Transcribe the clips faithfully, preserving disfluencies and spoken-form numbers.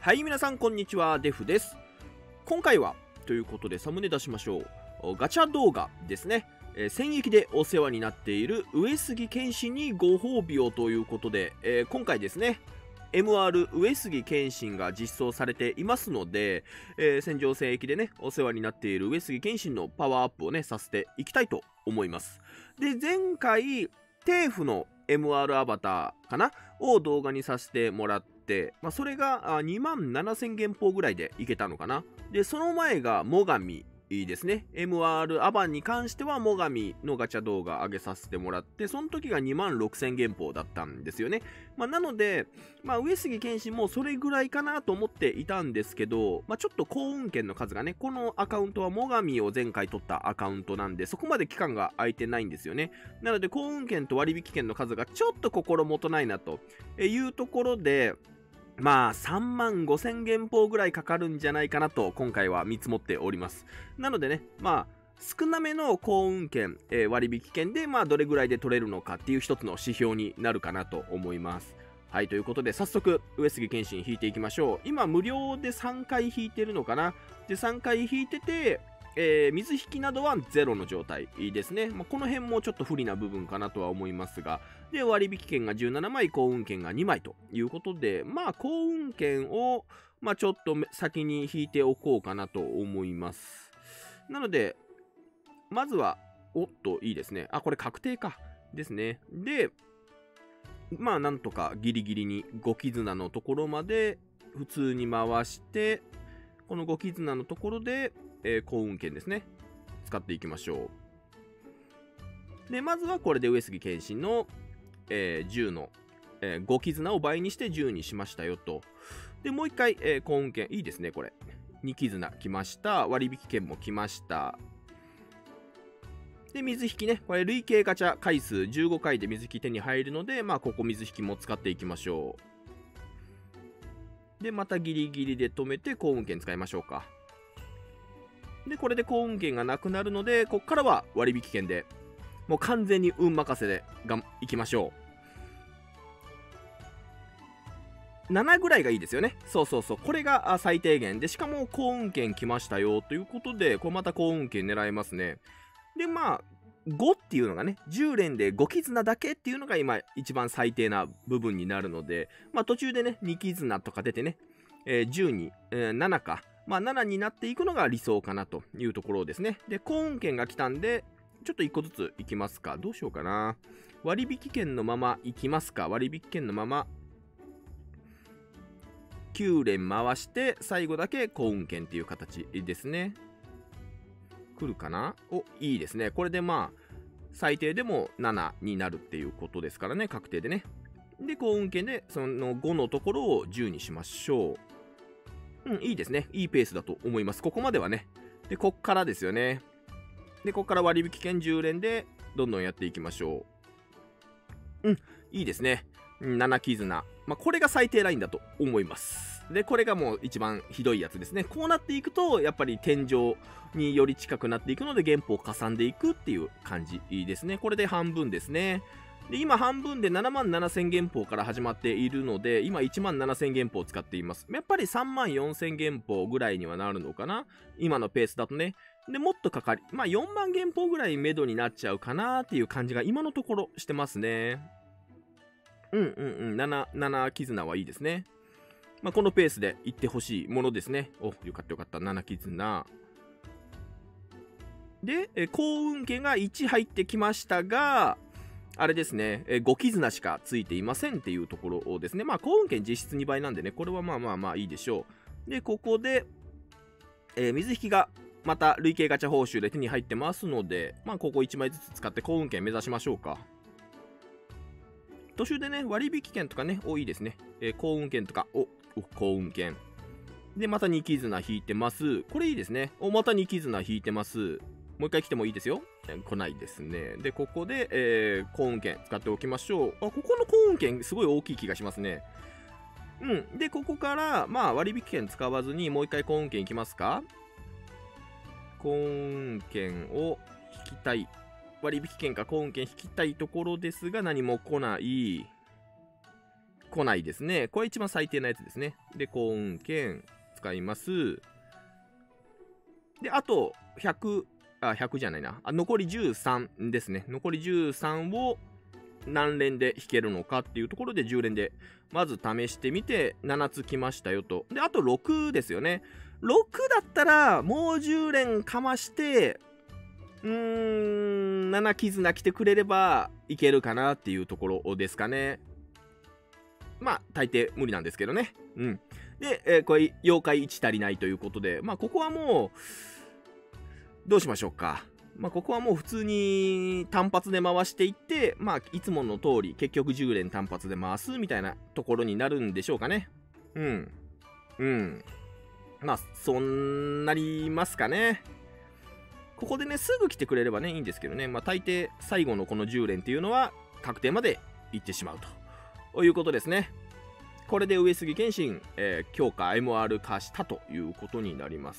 はい、皆さんこんにちは、デフです。今回はということでサムネ出しましょう。ガチャ動画ですね。えー、戦役でお世話になっている上杉謙信にご褒美をということで、えー、今回ですね エムアール 上杉謙信が実装されていますので、えー、戦場戦役でねお世話になっている上杉謙信のパワーアップをねさせていきたいと思います。で、前回テーフの エムアール アバターかなを動画にさせてもらって、まあ、それがにまんななせん元宝ぐらいでいけたのかな。で、その前が最上ですね。エムアール アバンに関しては最上のガチャ動画上げさせてもらって、その時がにまんろくせん元宝だったんですよね。まあ、なので、まあ、上杉謙信もそれぐらいかなと思っていたんですけど、まあ、ちょっと幸運券の数がね、このアカウントは最上を前回取ったアカウントなんで、そこまで期間が空いてないんですよね。なので、幸運券と割引券の数がちょっと心もとないなというところで、まあ、さんまんごせん元宝ぐらいかかるんじゃないかなと、今回は見積もっております。なのでね、まあ、少なめの幸運券、えー、割引券で、まあ、どれぐらいで取れるのかっていう一つの指標になるかなと思います。はい、ということで、早速、上杉謙信引いていきましょう。今、無料でさんかい引いてるのかな。で、さんかい引いてて、えー、水引きなどはゼロの状態ですね。まあ、この辺もちょっと不利な部分かなとは思いますが、で、割引券がじゅうななまい、幸運券がにまいということで、まあ、幸運券を、まあ、ちょっと先に引いておこうかなと思います。なので、まずは、おっと、いいですね。あ、これ確定か。ですね。で、まあ、なんとかギリギリにご絆のところまで普通に回して、このご絆のところで、えー、幸運券ですね。使っていきましょう。で、まずはこれで上杉謙信の、えー、じゅうの、えー、ご絆を倍にしてじゅうにしましたよと。で、もう一回、えー、幸運券、いいですね、これ。に絆来ました。割引券も来ました。で、水引きね。これ、累計ガチャ回数じゅうごかいで水引き手に入るので、まあ、ここ水引きも使っていきましょう。で、またギリギリで止めて幸運券使いましょうか。で、これで幸運券がなくなるので、こっからは割引券で、もう完全に運任せでがんいきましょう。ななぐらいがいいですよね。そうそうそう。これが最低限で、しかも幸運券来ましたよということで、これまた幸運券狙えますね。で、まあ、ごっていうのがね、じゅう連でご絆だけっていうのが今一番最低な部分になるので、まあ途中でね、に絆とか出てね、えー、じゅうに、えー、ななか。まあななになっていくのが理想かなというところですね。で、幸運券が来たんで、ちょっといっこずついきますか。どうしようかな。割引券のままいきますか。割引券のまま。きゅう連回して、最後だけ幸運券っていう形ですね。来るかな。お、いいですね。これでまあ、最低でもななになるっていうことですからね。確定でね。で、幸運券で、そのごのところをじゅうにしましょう。うん、いいですね。いいペースだと思います。ここまではね。で、こっからですよね。で、こっから割引券じゅう連で、どんどんやっていきましょう。うん、いいですね。なな絆。まあ、これが最低ラインだと思います。で、これがもう一番ひどいやつですね。こうなっていくと、やっぱり天井により近くなっていくので、元宝をかさんでいくっていう感じですね。これで半分ですね。で、今半分でななまんななせん元宝から始まっているので、今いちまんななせん元宝を使っています。やっぱりさんまんよんせん元宝ぐらいにはなるのかな、今のペースだとね。で、もっとかかり、まあよんまん元宝ぐらい目処になっちゃうかなっていう感じが今のところしてますね。うんうんうん、なな、なな絆はいいですね。まあこのペースでいってほしいものですね。お、よかったよかった。なな絆。で、え幸運券がいち入ってきましたが、あれですね、えご絆しかついていませんっていうところですね。まあ、幸運券実質にばいなんでね、これはまあまあまあいいでしょう。で、ここで、えー、水引きがまた累計ガチャ報酬で手に入ってますので、まあ、ここいちまいずつ使って幸運券目指しましょうか。途中でね、割引券とかね、お、いいですね。えー、幸運券とか、お、お幸運券。で、またに絆引いてます。これいいですね。お、またに絆引いてます。もう一回来てもいいですよ。来ないですね。で、ここで、えー、幸運券使っておきましょう。あ、ここの幸運券すごい大きい気がしますね。うん。で、ここから、まあ、割引券使わずに、もう一回幸運券いきますか。幸運券を引きたい。割引券か幸運券引きたいところですが、何も来ない。 来ないですね。これ一番最低なやつですね。で、幸運券使います。で、あと、ひゃく、あ、ひゃくじゃないな。あ、残りじゅうさんですね。残りじゅうさんを何連で引けるのかっていうところでじゅう連で、まず試してみて、ななつきましたよと。で、あとろくですよね。ろくだったら、もうじゅう連かまして、うーん、なな絆来てくれればいけるかなっていうところですかね。まあ、大抵無理なんですけどね。うん。で、えーこれ、妖怪いち足りないということで、まあ、ここはもう、どうしましょうか。まあ、ここはもう普通に単発で回していって、まあ、いつもの通り、結局じゅう連単発で回すみたいなところになるんでしょうかね。うん。うん。まあ、そうなりますかね。ここでね、すぐ来てくれればね、いいんですけどね。まあ、大抵、最後のこのじゅう連っていうのは、確定まで行ってしまうということですね。これで上杉謙信、えー強化 エムアール 化したということになります。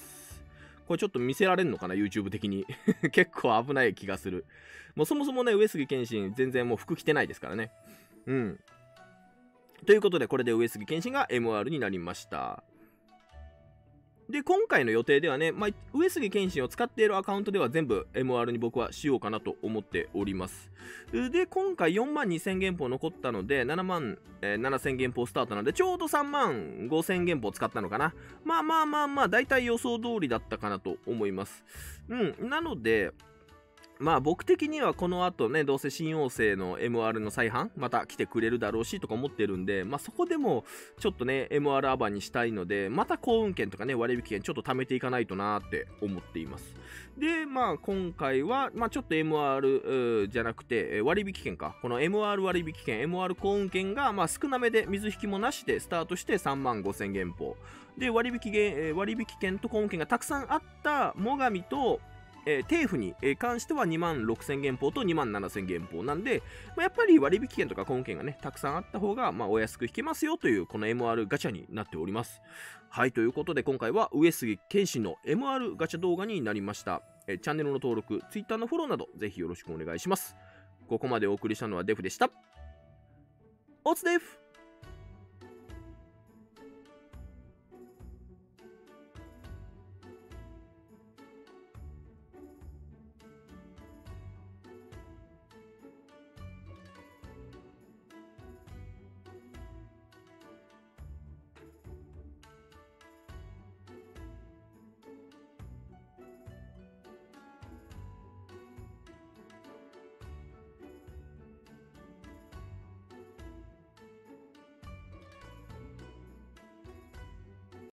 これちょっと見せられるのかな YouTube 的に。結構危ない気がする。もうそもそもね、上杉謙信全然もう服着てないですからね。うん。ということで、これで上杉謙信が エムアール になりました。で、今回の予定ではね、まあ、上杉謙信を使っているアカウントでは全部 エムアール に僕はしようかなと思っております。で、今回よんまんにせん元宝残ったので、ななまんななせん元宝スタートなので、ちょうどさんまんごせん元宝使ったのかな。まあまあまあまあ、大体予想通りだったかなと思います。うん、なので、まあ僕的にはこの後ね、どうせ新王星の エムアール の再販また来てくれるだろうしとか思ってるんで、まあそこでもちょっとね、エムアール アバにしたいので、また幸運券とかね、割引券ちょっと貯めていかないとなーって思っています。で、まあ今回は、まあちょっと エムアール じゃなくて、割引券か。この エムアール 割引券、エムアール 幸運券が、まあ少なめで水引きもなしでスタートしてさんまんごせん元宝。で、割引券、割引券と幸運券がたくさんあった最上と、えー、定付に関してはにまんろくせん元宝とにまんななせん元宝なんで、まあ、やっぱり割引券とか幸運券がね、たくさんあった方が、まあ、お安く引けますよという、この エムアール ガチャになっております。はい、ということで今回は上杉謙信の エムアール ガチャ動画になりました。えー、チャンネルの登録、Twitter のフォローなど、ぜひよろしくお願いします。ここまでお送りしたのはデフでした。おつデフ